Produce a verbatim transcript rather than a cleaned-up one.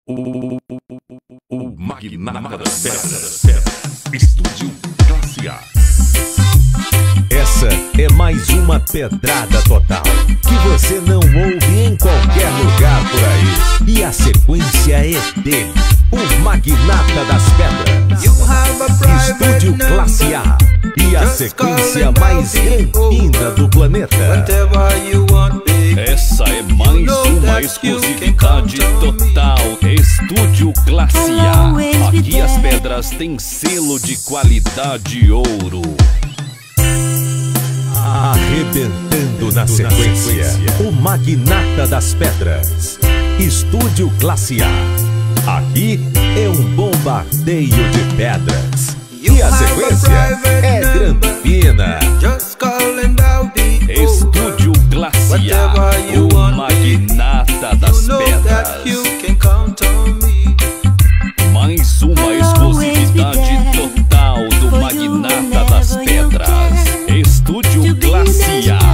O, o magnata das pedras, Estúdio Classe A. Essa é mais uma pedrada total que você não ouve em qualquer lugar por aí. E a sequência é dele, o magnata das pedras, Estúdio Classe A. E a sequência mais linda do planeta. Essa é mais uma exclusividade total, Estúdio Classe A. Aqui as pedras têm selo de qualidade ouro. Arrebentando na sequência, o magnata das pedras, Estúdio Classe A. Aqui é um bombardeio de pedras. E a sequência é Grampina. Estúdio Classe A, o magnata das pedras. Mais uma exclusividade total do magnata das pedras, Estúdio Classe A.